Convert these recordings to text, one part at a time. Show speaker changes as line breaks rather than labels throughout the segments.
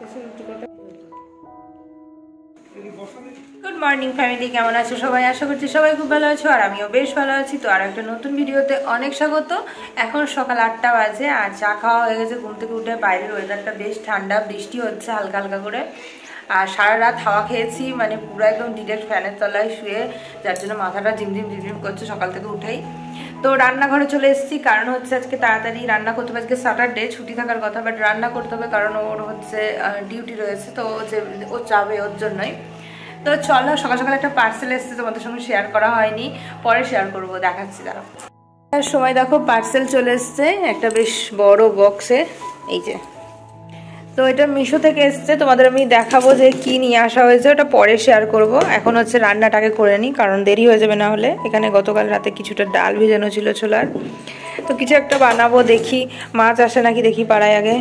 Good morning family, কেমন আছো সবাই? আশা করছি সবাই খুব ভালো আছো, আর আমিও বেশ ভালো আছি। তো আর একটা নতুন ভিডিওতে অনেক স্বাগত। এখন সকাল 8টা বাজে আর চা খাওয়া হয়ে গেছে। ঘুম থেকে উঠে বাইরের ওয়েদারটা বেশ ঠান্ডা, বৃষ্টি হচ্ছে হালকা হালকা করে। আর সারা রাত হাওয়া খেয়েছি, মানে পুরো একদম ডিরেক্ট ফ্যানের তলায় শুয়ে, যার জন্য মাথাটা ঝিমঝিম ঝিমঝিম করছে সকাল থেকে উঠেই। তো রান্নাঘরে চলে এসেছি, কারণ হচ্ছে আজকে তাড়াতাড়ি রান্না করতে হবে। আজকে স্যাটারডে, ছুটি থাকার কথা, বাট রান্না করতে হবে কারণ ওর হচ্ছে ডিউটি রয়েছে। তো যে ও যাবে ওর জন্যই। তো চলো, সকাল সকাল একটা পার্সেল এসেছে, তোমাদের সঙ্গে শেয়ার করা হয়নি, পরে শেয়ার করবো, দেখাচ্ছি দাঁড়াও। সময় দেখো পার্সেল চলে এসছে একটা বেশ বড় বক্সে, এই যে। তো এটা মিশো থেকে এসছে, তোমাদের আমি দেখাবো যে কি নিয়ে আসা হয়েছে, ওটা পরে শেয়ার করব। এখন হচ্ছে রান্নাটাকে করে নিই, কারণ দেরি হয়ে যাবে না হলে। এখানে গতকাল রাতে কিছুটা ডাল ভিজানো ছিল ছোলার, তো কিছু একটা বানাবো। দেখি মাছ আসে নাকি, দেখি পাড়ায় আগে।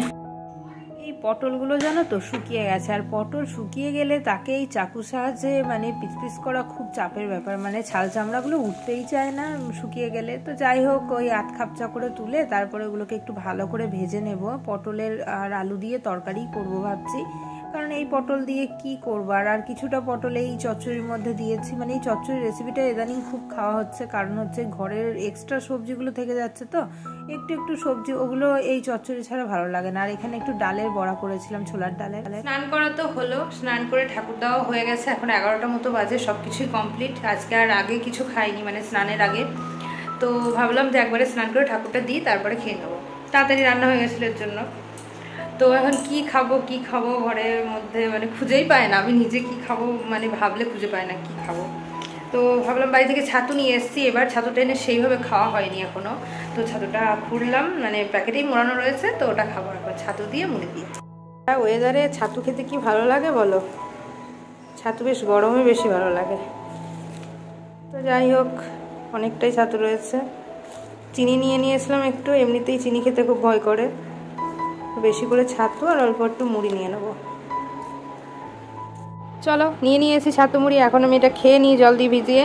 এই পটলগুলো জানো তো শুকিয়ে গেছে, আর পটল শুকিয়ে গেলে তাকে এই চাকুর সাহায্যে মানে পিস পিস করা খুব চাপের ব্যাপার, মানে ছাল চামড়াগুলো উঠতেই চায় না শুকিয়ে গেলে। তো যাই হোক, ওই আধ খাপচা করে তুলে তারপরে ওগুলোকে একটু ভালো করে ভেজে নেব। পটলের আর আলু দিয়ে তরকারি করব ভাবছি, কারণ এই পটল দিয়ে কি করবো। আর কিছুটা পটল এই চচ্চড়ির মধ্যে দিয়েছি, মানে এই চচ্চড়ির রেসিপিটা ইদানিং খুব খাওয়া হচ্ছে, কারণ হচ্ছে ঘরের এক্সট্রা সবজিগুলো থেকে যাচ্ছে, তো একটু একটু সবজি ওগুলো এই চচ্চড়ি ছাড়া ভালো লাগে না। আর এখানে একটু ডালের বড়া করেছিলাম, ছোলার ডালের। স্নান করা তো হলো, স্নান করে ঠাকুর দেওয়া হয়ে গেছে, এখন 11টা মতো বাজে, সবকিছুই কমপ্লিট। আজকে আর আগে কিছু খাইনি, মানে স্নানের আগে। তো ভাবলাম যে একবারে স্নান করে ঠাকুরটা দিই, তারপরে খেয়ে নেবো। তাড়াতাড়ি রান্না হয়ে গেছিলো এর জন্য। তো এখন কি খাবো ঘরের মধ্যে, মানে খুঁজেই পায় না। আমি নিজে কি খাবো মানে ভাবলে খুঁজে পায় না কি খাবো। তো ভাবলাম বাড়ি থেকে ছাতু নিয়ে এসেছি, এবার ছাতুটা এনে সেইভাবে খাওয়া হয়নি এখনো। তো ছাতুটা খুঁড়লাম, মানে প্যাকেটেই মোড়ানো রয়েছে, তো ওটা খাবো একবার ছাতু দিয়ে, মুড়ি দিয়ে। ওয়েদারে ছাতু খেতে কি ভালো লাগে বলো? ছাতু বেশ গরমে বেশি ভালো লাগে। তো যাই হোক, অনেকটাই ছাতু রয়েছে। চিনি নিয়ে নিয়েছিলাম একটু, এমনিতেই চিনি খেতে খুব ভয় করে। বেশি করে ছাতু আর অল্প একটু মুড়ি নিয়ে নেবো। চলো, নিয়ে এসেছি ছাতু মুড়ি, এখন আমি এটা খেয়ে নিই জল দিয়ে ভিজিয়ে।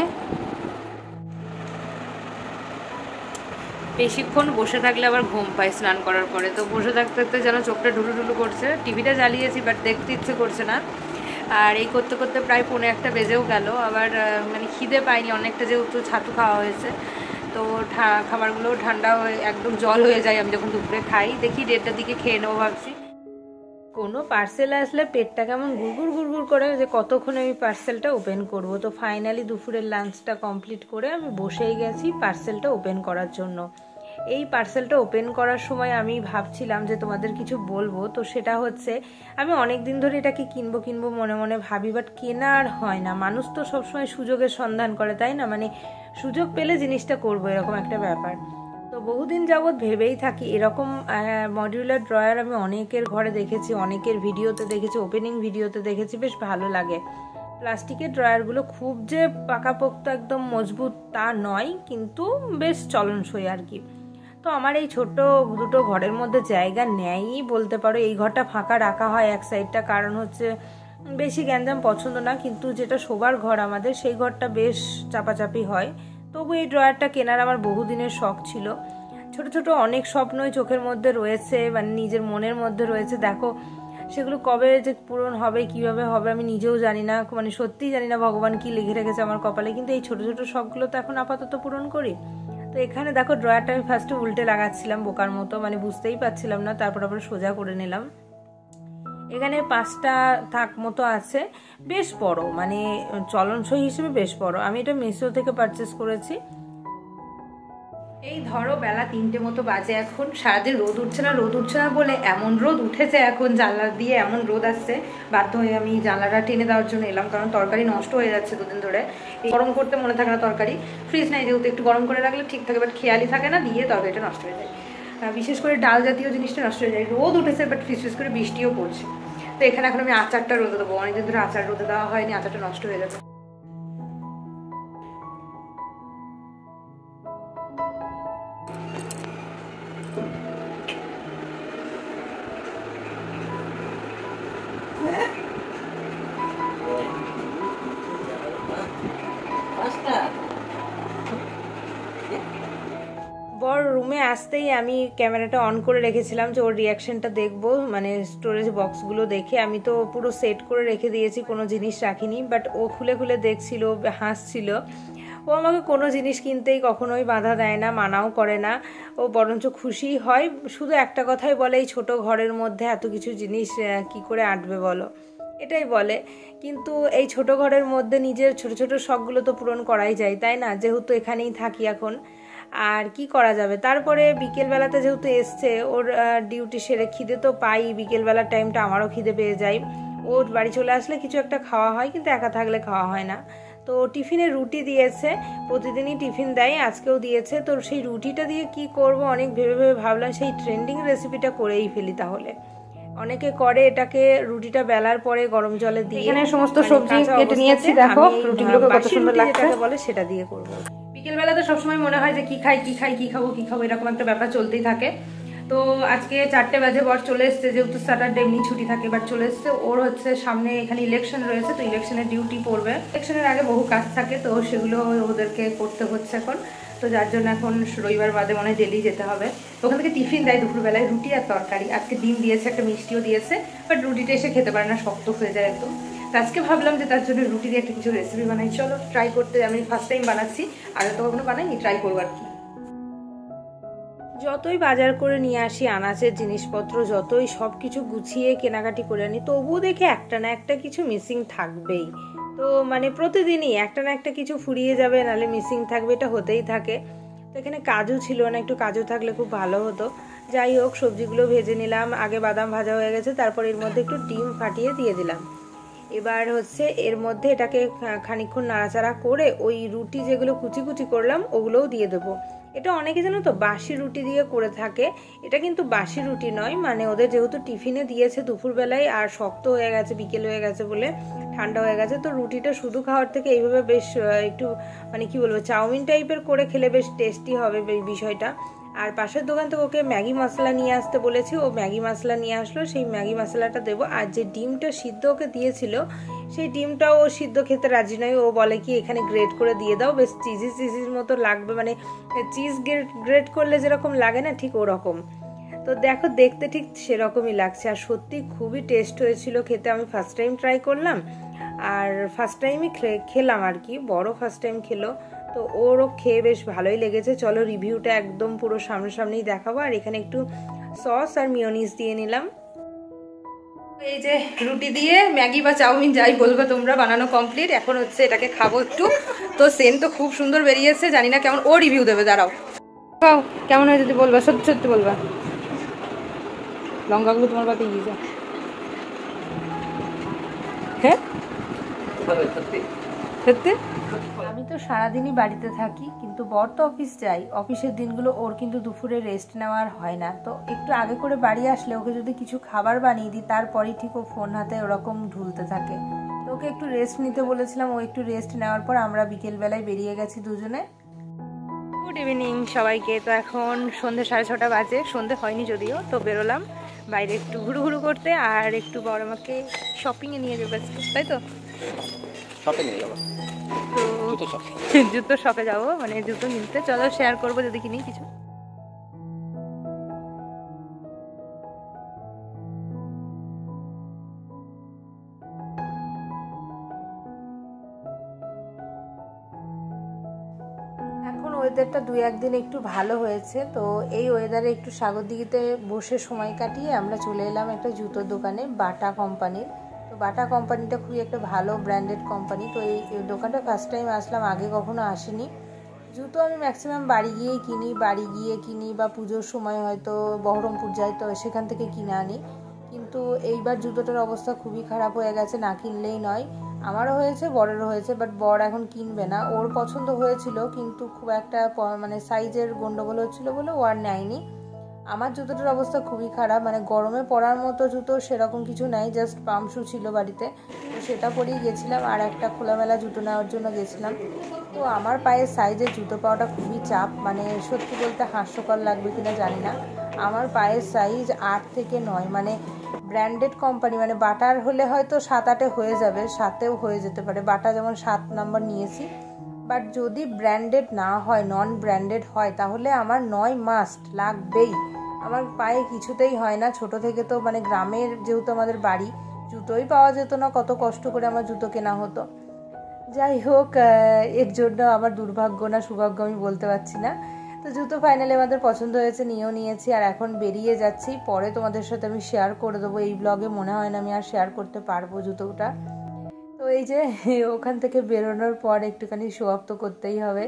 বেশিক্ষণ বসে থাকলে আবার ঘুম পায় স্নান করার পরে, তো বসে থাকতে থাকতে যেন চোখটা ঢুলু ঢুলু করছে। টিভিটা জ্বালিয়েছি, বাট দেখতে ইচ্ছে করছে না। আর এই করতে করতে প্রায় 1:45 বেজেও গেল। আবার মানে খিদে পাইনি অনেকটা, যেহেতু ছাতু খাওয়া হয়েছে। তো খাবারগুলো ঠান্ডা হয়ে একদম জল হয়ে যায় আমি যখন দুপুরে খাই। দেখি 1:30টার দিকে খেয়ে নেবো ভাবছি। কোনো পার্সেল আসলে পেটটা কেমন গুড়গুড় গুড়গুড় করে, যে কতক্ষণে আমি পার্সেলটা ওপেন করব। তো ফাইনালি দুপুরের লাঞ্চটা কমপ্লিট করে আমি বসেই গেছি পার্সেলটা ওপেন করার জন্য। এই পার্সেলটা ওপেন করার সময় আমি ভাবছিলাম যে তোমাদের কিছু বলবো। তো সেটা হচ্ছে, আমি অনেক দিন ধরে এটাকে কিনবো মনে মনে ভাবি, বাট কেনা আর হয় না। মানুষ তো সবসময় সুযোগের সন্ধান করে, তাই না? মানে সুযোগ পেলে জিনিসটা করবো, এরকম একটা ব্যাপার। তো বহুদিন যাবৎ ভেবেই থাকি এরকম মডিউলার ড্রয়ার আমি অনেকের ঘরে দেখেছি, অনেকের ভিডিওতে দেখেছি, ওপেনিং ভিডিওতে দেখেছি, বেশ ভালো লাগে। প্লাস্টিকের ড্রয়ারগুলো খুব যে পাকাপোক্ত একদম মজবুত তা নয়, কিন্তু বেশ চলনসই আর কি। তো আমার এই ছোট্ট দুটো ঘরের মধ্যে জায়গা নেয়ই বলতে পারো। এই ঘরটা ফাঁকা রাখা হয় এক সাইডটা, কারণ হচ্ছে বেশি গ্যাঞ্জাম পছন্দ না, কিন্তু যেটা শোবার ঘর আমাদের, সেই ঘরটা বেশ চাপাচাপি হয়। তবু এই ড্রয়ারটা কেনার আমার বহুদিনের শখ ছিল। ছোট ছোট অনেক স্বপ্নই চোখের মধ্যে রয়েছে, মানে নিজের মনের মধ্যে রয়েছে। দেখো সেগুলো কবে যে পূরণ হবে, কিভাবে হবে আমি নিজেও জানি না, মানে সত্যিই জানি না ভগবান কি লিখে রেখেছে আমার কপালে। কিন্তু এই ছোট ছোট শখগুলো তো এখন আপাতত পূরণ করি। তো এখানে দেখো ড্রয়ারটা আমি ফার্স্টে উল্টে লাগাচ্ছিলাম বোকার মতো, মানে বুঝতেই পারছিলাম না, তারপর আবার সোজা করে নিলাম। এখানে 5টা থাক মতো আছে, বেশ বড়, মানে চলনসই হিসেবে বেশ বড়। আমি এটা মিশো থেকে পারচেস করেছি। এই ধরো বেলা 3টে মতো বাজে এখন। সারাদিন রোদ উঠছে না বলে এমন রোদ উঠেছে এখন, জানলা দিয়ে এমন রোদ আসছে, বাধ্য হয়ে আমি জানলাটা টেনে দেওয়ার জন্য এলাম, কারণ তরকারি নষ্ট হয়ে যাচ্ছে দুদিন ধরে। গরম করতে মনে থাকে না তরকারি, ফ্রিজ নাই যেহেতু, একটু গরম করে রাখলে ঠিক থাকে, বাট খেয়ালই থাকে না, দিয়ে তরকারিটা নষ্ট হয়ে যায়। বিশেষ করে ডাল জাতীয় জিনিসটা নষ্ট হয়ে যায়। রোদ উঠেছে, বাট ফিস করে বৃষ্টিও পড়ছে। তো এখানে এখন আমি আচারটা রোদে দেবো, অনেকদিন ধরে আচার রোদে দেওয়া হয়নি, আচারটা নষ্ট হয়ে যাবে। বর রুমে আসতেই আমি ক্যামেরাটা অন করে রেখেছিলাম যে ওর রিয়াকশনটা দেখবো, মানে স্টোরেজ বক্সগুলো দেখে। আমি তো পুরো সেট করে রেখে দিয়েছি, কোনো জিনিস রাখিনি, বাট ও খুলে খুলে দেখছিল, হাসছিল। ও আমাকে কোনো জিনিস কিনতেই কখনোই বাধা দেয় না, মানাও করে না, ও বরঞ্চ খুশি হয়। শুধু একটা কথাই বলে, এই ছোটো ঘরের মধ্যে এত কিছু জিনিস কি করে আঁটবে বলো, এটাই বলে। কিন্তু এই ছোট ঘরের মধ্যে নিজের ছোট ছোট শখগুলো তো পূরণ করাই যায়, তাই না? যেহেতু এখানেই থাকি এখন, আর কি করা যাবে। তারপরে বিকেলবেলাতে যেহেতু এসছে, ওর ডিউটি সেরে খিদে তো পাই, বিকেলবেলার টাইমটা আমারও খিদে পেয়ে যায়। ওর বাড়ি চলে আসলে কিছু একটা খাওয়া হয়, কিন্তু একা থাকলে খাওয়া হয় না। তো টিফিনে রুটি দিয়েছে, প্রতিদিনই টিফিন দেয়, আজকেও দিয়েছে। তো সেই রুটিটা দিয়ে কি করব অনেক ভেবে ভেবে ভাবলাম সেই ট্রেন্ডিং রেসিপিটা করেই ফেলি। তাহলে অনেকে করে এটাকে, রুটিটা বেলার পরে গরম জলে দিয়ে, এখানে সমস্ত সবজি কেটে নিয়েছি, দেখো রুটিগুলোকে কত সুন্দর লাগছে, যেটাকে বলে সেটা দিয়ে করব। বিকেলবেলা তো সবসময় মনে হয় যে কি খাই কি খাই, কি খাবো কি খাবো, এরকম একটা ব্যাপার চলতেই থাকে। তো আজকে 4টে বাজে বর চলে এসছে, যেহেতু স্যাটারডে এমনি ছুটি থাকে, বাট চলে এসছে। ওর হচ্ছে সামনে এখানে ইলেকশন রয়েছে, তো ইলেকশনের ডিউটি পড়বে। ইলেকশনের আগে বহু কাজ থাকে, তো সেগুলো ওদেরকে করতে হচ্ছে এখন। তো যার জন্য এখন রবিবার বাদে মনে হয় ডেলি যেতে হবে। ওখান থেকে টিফিন দেয় দুপুরবেলায়, রুটি আর তরকারি। আজকে ডিম দিয়েছে, একটা মিষ্টিও দিয়েছে, বাট রুটিটা এসে খেতে পারে না, শক্ত হয়ে যায় একদম। তো আজকে ভাবলাম যে তার জন্য রুটি দিয়ে একটা কিছু রেসিপি বানাই, চলো ট্রাই করতে। আমি ফার্স্ট টাইম বানাচ্ছি, আগে তো কখনো বানাইনি, ট্রাই করবো আর কি। যতই বাজার করে নিয়ে আসি আনাচের জিনিসপত্র, যতই সব কিছু গুছিয়ে কেনাকাটি করে আনি, তবুও দেখে একটা না একটা কিছু মিসিং থাকবেই। তো মানে প্রতিদিনই একটা না একটা কিছু ফুরিয়ে যাবে, নাহলে মিসিং থাকবে, এটা হতেই থাকে। তো এখানে কাজু ছিল না, একটু কাজু থাকলে খুব ভালো হতো। যাই হোক, সবজিগুলো ভেজে নিলাম, আগে বাদাম ভাজা হয়ে গেছে, তারপর এর মধ্যে একটু ডিম ফাটিয়ে দিয়ে দিলাম। এবার হচ্ছে এর মধ্যে এটাকে খানিকক্ষণ নাড়াচাড়া করে ওই রুটি যেগুলো কুচি কুচি করলাম ওগুলোও দিয়ে দেবো। এটা অনেকে জানো তো বাসি রুটি দিয়ে করে থাকে, এটা কিন্তু বাসি রুটি নয়। মানে ওদের যেহেতু টিফিনে দিয়েছে দুপুরবেলায়, আর শক্ত হয়ে গেছে, বিকেল হয়ে গেছে বলে ঠান্ডা হয়ে গেছে, তো রুটিটা শুধু খাওয়ার থেকে এইভাবে বেশ একটু মানে কি বলবো, চাউমিন টাইপের করে খেলে বেশ টেস্টি হবে বিষয়টা। আর পাশের দোকান থেকে ওকে ম্যাগি মশলা নিয়ে আসতে বলেছি, ও ম্যাগি মশলা নিয়ে আসলো, সেই ম্যাগি মশলাটা দেবো। আর যে ডিমটা সিদ্ধ ওকে দিয়েছিল, সেই ডিমটাও ও সিদ্ধ খেতে রাজি নয়, ও বলে কি এখানে গ্রেট করে দিয়ে দাও, বেশ চিজি চিজির মতো লাগবে, মানে চিজ গ্রেট করলে যেরকম লাগে না, ঠিক ওরকম। তো দেখো দেখতে ঠিক সেরকমই লাগছে, আর সত্যি খুবই টেস্ট হয়েছিল খেতে। আমি ফার্স্ট টাইম ট্রাই করলাম, আর ফার্স্ট টাইমই খেলাম আর কি, বড় ফার্স্ট টাইম খেলো, তো ওরও খেয়ে বেশ ভালোই লেগেছে। চলো রিভিউটা একদম পুরো সামনাসামনি দেখাবো। আর এখানে একটু সস আর মিওনিজ দিয়ে নিলাম। এই যে রুটি দিয়ে ম্যাগি বা চাউমিন যাই বলবে তোমরা বানানো কমপ্লিট। এখন হচ্ছে এটাকে খাবো একটু। তো সেন্ট তো খুব সুন্দর বেরিয়েছে, জানি না কেমন, ও রিভিউ দেবে, দাঁড়াও। খাও কেমন হয় যদি বলবা, সত্যি সত্যি বলবা। লঙ্কাগুলো তোমার পাতে গিয়ে যা। হ্যাঁ সত্যি। আমি তো সারাদিনই বাড়িতে থাকি, কিন্তু বর তো অফিস যাই, অফিসের দিনগুলো ওর কিন্তু দুপুরে রেস্ট নেওয়ার হয় না। তো একটু আগে করে বাড়ি আসলে ওকে যদি কিছু খাবার বানিয়ে দিই, তারপরেই ঠিক ও ফোন হাতে ওরকম ঢুলতে থাকে। তো ওকে একটু রেস্ট নিতে বলেছিলাম, ও একটু রেস্ট নেওয়ার পর আমরা বিকেলবেলায় বেরিয়ে গেছি দুজনে। গুড ইভিনিং সবাইকে। তো এখন সন্ধ্যে 6:30 বাজে, সন্ধ্যে হয়নি যদিও। তো বেরোলাম বাইরে একটু ঘুরু ঘুরু করতে, আর একটু বড় আমাকে শপিংয়ে নিয়ে যাবে, তাই তো? শপিং নিয়ে যাবো, জুতো শপে যাবো, মানে জুতো কিনতে। চলো শেয়ার করবো যদি কিনি কিছু। এখন ওয়েদারটা 2-1 দিন একটু ভালো হয়েছে, তো এই ওয়েদারে একটু সাগরদিঘিতে বসে সময় কাটিয়ে আমরা চলে এলাম একটা জুতোর দোকানে, বাটা কোম্পানির। তো বাটা কোম্পানিটা খুবই একটা ভালো ব্র্যান্ডেড কোম্পানি। তো এই দোকানটা ফার্স্ট টাইম আসলাম, আগে কখনো আসিনি। জুতো আমি ম্যাক্সিমাম বাড়ি গিয়ে কিনি বা পুজোর সময় হয়তো বহরমপুর যাই, তো সেখান থেকে কিনে আনি। কিন্তু এইবার জুতোটার অবস্থা খুবই খারাপ হয়ে গেছে, না কিনলেই নয়। আমারও হয়েছে, বরেরও হয়েছে, বাট বর এখন কিনবে না। ওর পছন্দ হয়েছিল, কিন্তু খুব একটা মানে সাইজের গন্ডগোল হচ্ছিলো বলে ও আর নেয়নি। আমার জুতোটার অবস্থা খুবই খারাপ, মানে গরমে পরার মতো জুতো সেরকম কিছু নাই, জাস্ট পাম্প শু ছিল বাড়িতে, তো সেটা পরেই গেছিলাম। আর একটা খোলামেলা জুতো নেওয়ার জন্য গেছিলাম। তো আমার পায়ের সাইজের জুতো পাওয়াটা খুবই চাপ, মানে সত্যি বলতে হাস্যকর লাগবে কিনা জানি না। আমার পায়ের সাইজ 8 থেকে 9, মানে ব্র্যান্ডেড কোম্পানি, মানে বাটার হলে হয়তো 7-8 হয়ে যাবে, 7-এও হয়ে যেতে পারে। বাটা যেমন 7 নাম্বার নিয়েছি, বাট যদি ব্র্যান্ডেড না হয়, নন ব্র্যান্ডেড হয়, তাহলে আমার 9 মাস্ট লাগবেই। আমার পায়ে কিছুতেই হয় না। ছোট থেকে তো মানে গ্রামের যেহেতু আমাদের বাড়ি, জুতোই পাওয়া যেত না, কত কষ্ট করে আমার জুতো কেনা হতো। যাই হোক, এর জন্য আমার দুর্ভাগ্য না সৌভাগ্য আমি বলতে পারছি না। তো জুতো ফাইনালি আমাদের পছন্দ হয়েছে, নিয়েও নিয়েছি, আর এখন বেরিয়ে যাচ্ছি। পরে তোমাদের সাথে আমি শেয়ার করে দেবো। এই ব্লগে মনে হয় না আমি আর শেয়ার করতে পারবো জুতোটা। তো এই যে ওখান থেকে বেরোনোর পর একটুখানি শো অফ তো করতেই হবে।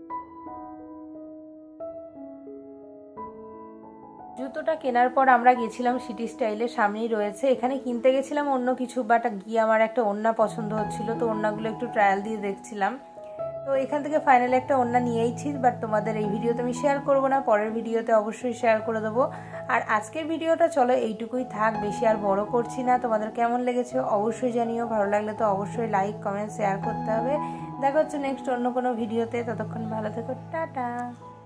জুতোটা কেনার পর আমরা গেছিলাম সিটি স্টাইলে, সামনেই রয়েছে। এখানে কিনতে গেছিলাম অন্য কিছু, বাট গিয়ে আমার একটা ওড়না পছন্দ হচ্ছিল, তো ওড়নাগুলো একটু ট্রায়াল দিয়ে দেখছিলাম। তো এখান থেকে ফাইনালি একটা ওড়না নিয়েইছি, বাট তোমাদের এই ভিডিওতে আমি শেয়ার করব না, পরের ভিডিওতে অবশ্যই শেয়ার করে দেবো। আর আজকের ভিডিওটা চলো এইটুকুই থাক, বেশি আর বড় করছি না। তোমাদের কেমন লেগেছে অবশ্যই জানিও, ভালো লাগলে তো অবশ্যই লাইক কমেন্ট শেয়ার করতে হবে। দেখা হচ্ছে নেক্সট অন্য কোনো ভিডিওতে, ততক্ষণ ভালো থেকো, টাটা।